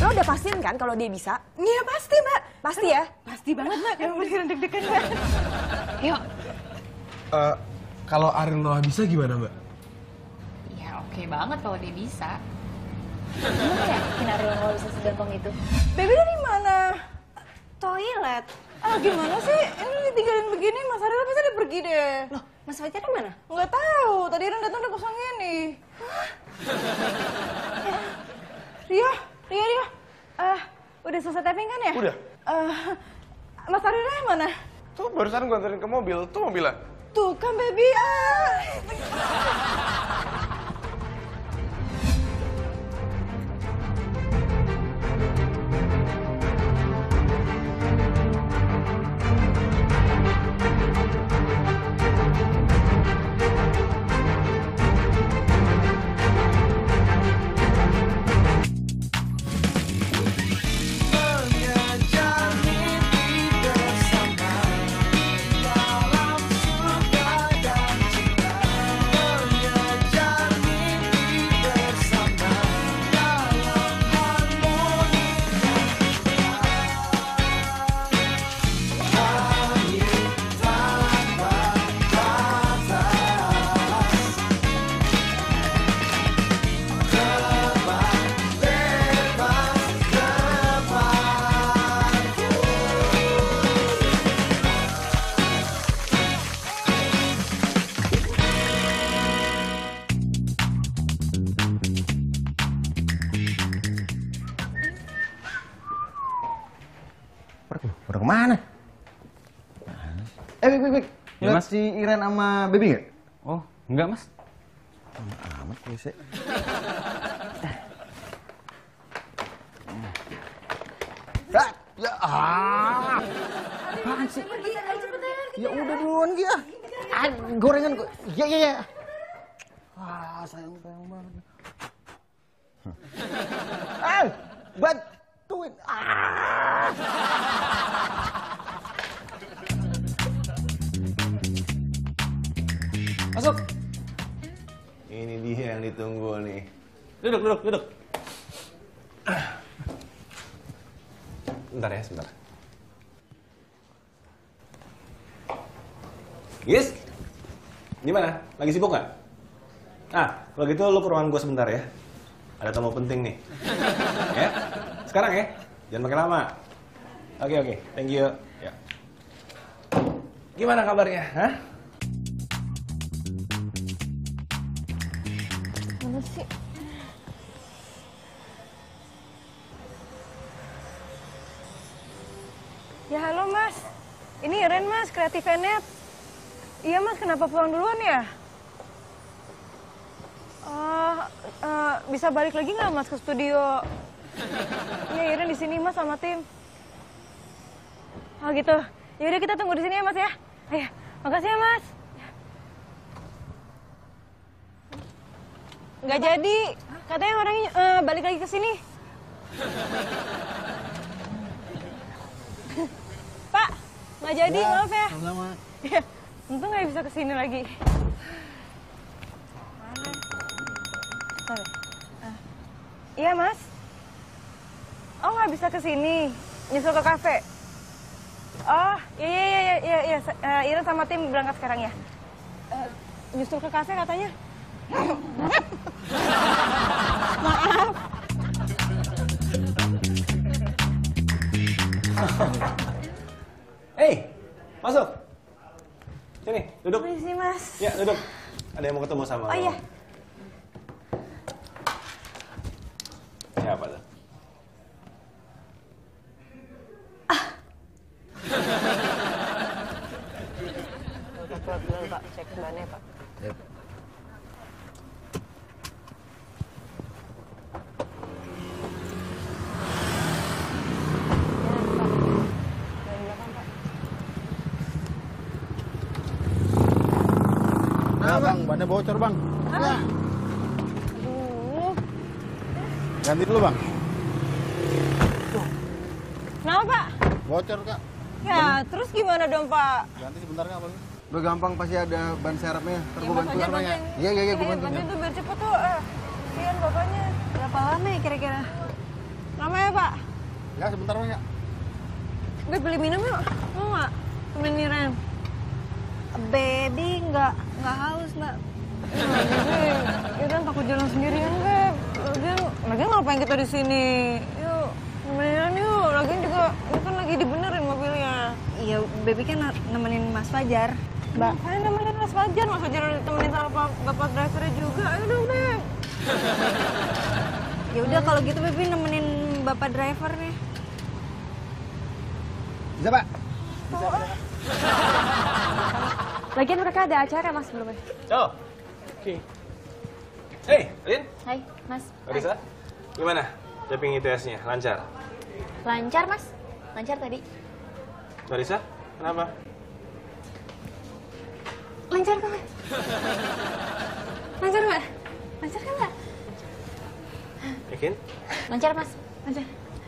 Lo udah pastiin kan kalau dia bisa? Iya pasti, Mbak. Pasti ya? Pasti banget, Mbak. Emang beneran deg-degan, Mbak. Yuk. Kalau Arin Noah bisa gimana, Mbak? Ya oke banget kalau dia bisa. Lo yakin Ariel Noah bisa segampang itu? Baby dari mana? Toilet. Ah, gimana sih? Ini ditinggalin begini, Mas Ariel pasti dia pergi deh. Loh, Mas Fajar mana? Nggak tahu, tadi Ren datang udah kosong gini. Ria. Udah selesai tapping kan ya? Udah. Mas Arielnya mana? Tuh barusan gue anterin ke mobil, tuh mobilnya. Tuh kan, baby. Udah kemana? Bik. Ya, Mas. Si Iren sama Baby nggak? Oh, enggak, Mas. Lama amat gue sih. Apaan sih? Ya udah duluan dia. Gorengan gue. Ya. Sayang banget. Bantuin. Masuk. Ini dia yang ditunggu nih. Duduk. Bentar ya, sebentar. Yes? Gimana? Lagi sibuk nggak? Kalau gitu lu ke ruangan gue sebentar ya. Ada tamu penting nih. Ya? Sekarang ya? Jangan pakai lama. Oke. Thank you. Ya. Gimana kabarnya? Hah? Mana sih? Ya halo Mas, ini Ren Mas, Kreatif Enet. Iya Mas, kenapa pulang duluan ya? Bisa balik lagi nggak Mas ke studio? Iya Ren di sini Mas sama tim. Oh gitu. Yaudah kita tunggu di sini ya Mas ya. Ayo, makasih ya Mas. Nggak jadi, katanya orangnya balik lagi ke sini. Pak, nggak jadi, ya, maaf ya. Sama-sama. Ya, untung nggak bisa ke sini lagi. Mana? Iya Mas. Oh nggak bisa ke sini, nyusul ke kafe. Oh iya. Iren sama tim berangkat sekarang ya. Nyusul ke kafe katanya. Maaf. Hey, masuk. Sini, duduk. Permisi Mas. Ya, duduk. Ada yang mau ketemu sama Oh lo. iya. Siapa tuh? Pak, duluan Pak, cek bannya Pak. Yep. Nah, Bang, bannya bocor, Bang. Ya. Aduh. Ganti dulu, Bang. Kenapa Pak? Bocor, Kak. Ya, terus gimana dong Pak? Ganti sebentar, Kak, Bang. Udah gampang, pasti ada ban serepnya. Ntar Ya, gue Mas bantu. Fajar bantuin. Iya, gue bantu. Bantuin tuh biar cepet tuh. Kasihan bapaknya. Berapa lama ya kira-kira? Lama ya, Pak? Enggak, sebentar Mas ya. Beb, beli minum yuk. Mau nggak? Temenin Niren. Baby, nggak haus, Mbak. Yaudah, takut jalan sendirian, Beb. Lagian ngapain kita di sini? Yuk, temenin yuk. Lagian juga, ini kan lagi dibenerin mobilnya. Iya, Baby kan nemenin Mas Fajar. Mbak, saya nemenin Mas Fajar temenin sama bapak drivernya juga. Ayo dong, Beb. Ya udah kalau gitu Baby nemenin bapak driver nih. Bisa, Pak? Lagian mereka ada acara mas sebelumnya. Oh, oke. Hey, Lin. Hai mas. Marisa, gimana? Tapping ITS-nya, lancar? Lancar mas? Lancar tadi. Marisa, kenapa? Lancar kok. Lancar mbak? Lancar kan mbak? Yakin? Lancar mas. Lancar.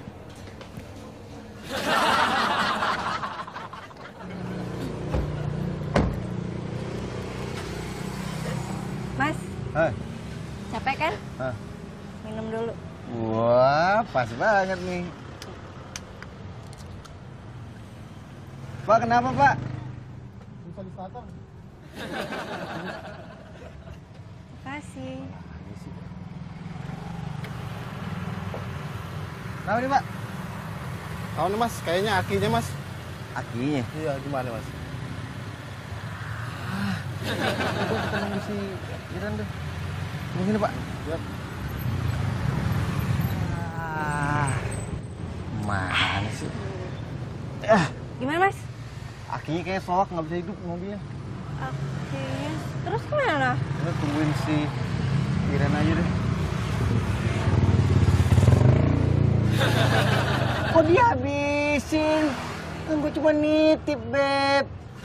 Mas, Hah? capek kan? Hah? Minum dulu. Wah, pas banget nih. Pak, kenapa, Pak? Makasih. Kenapa nih, Pak? Tahu nih Mas, kayaknya akinya Mas. Akinya. Iya, gimana Mas? Gue ketemu si Iran deh. Tunggu sini, Pak. Ya. Mana sih? Gimana Mas? Akinya kayak soak, nggak bisa hidup mobilnya. Oke. Terus kemana? Udah tungguin si Iran aja deh. Kok dihabisin? Kan gue cuma nitip, Beb.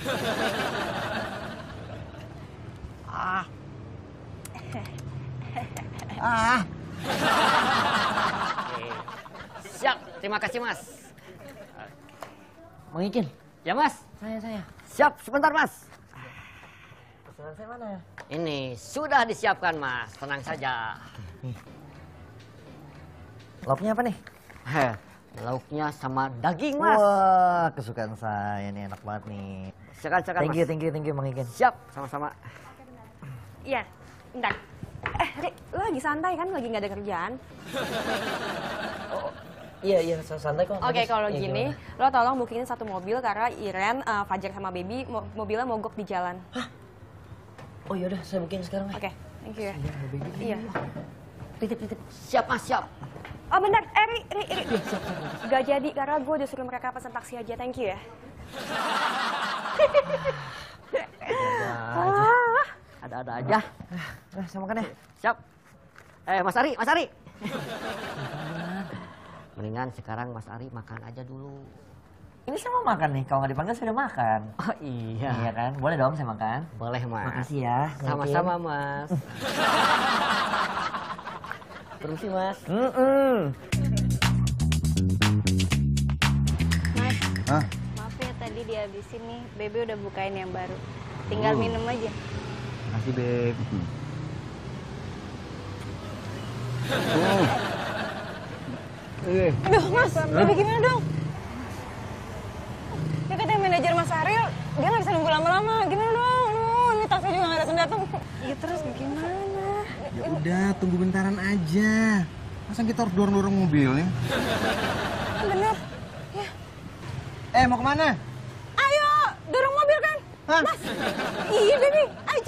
Siap, terima kasih Mas. Mau izin? Ya Mas. Saya. Siap, sebentar Mas. Pesanan saya mana ya? Ini sudah disiapkan Mas, tenang saja. Lauknya apa nih? Heh, lauknya sama daging Mas. Wah, kesukaan saya nih, enak banget nih. Silakan Mas. Thank you, Mang Ikin. Siap, sama-sama. Iya, bentar. Rik, lo lagi santai kan? Lagi nggak ada kerjaan? Iya, santai kok. Oke, kalau gini, lo tolong bookingin satu mobil karena Iren, Fajar sama Baby mobilnya mogok di jalan. Oh yaudah, saya booking sekarang. Oke, thank you ya. Iya. Titip. Siap Mas, siap. Oh bentar, Ri. Gak jadi karena gue udah suruh mereka pesan taksi aja, thank you ya. Ada-ada aja. Nah, saya makan ya. Siap. Mas Ari. Mendingan sekarang Mas Ari makan aja dulu. Ini saya mau makan nih, kalau nggak dipanggil saya udah makan. Oh iya. Iya kan? Boleh dong saya makan? Boleh Mas. Makasih ya. Sama-sama Mas. Permisi Mas. Mas, Hah? maaf ya tadi dihabisin nih, Baby udah bukain yang baru. Tinggal minum aja. Makasih, Beb. Aduh, Mas, Baby gimana dong? Ya katanya manajer Mas Ariel, dia nggak bisa nunggu lama-lama. Gimana dong? Aduh, ini taksi juga nggak datang-datang. Ya terus gimana? Ya udah, tunggu bentaran aja. Masa kita harus dorong-dorong mobilnya? Bener. Mau kemana? Ayo, dorong mobil kan? Hah? Mas, iya Baby, ayo